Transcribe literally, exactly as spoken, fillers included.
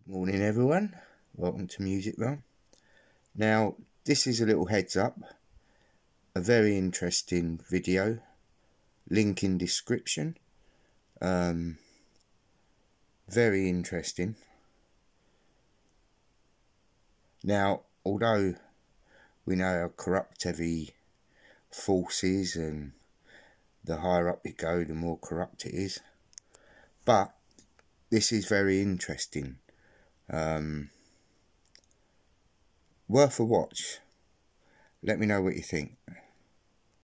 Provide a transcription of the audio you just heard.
Morning everyone, welcome to Music Realm. Now this is a little heads up, a very interesting video, link in description. Um, very interesting. Now although we know how corrupt every force is, and the higher up you go the more corrupt it is, but this is very interesting. Um, worth a watch. Let me know what you think.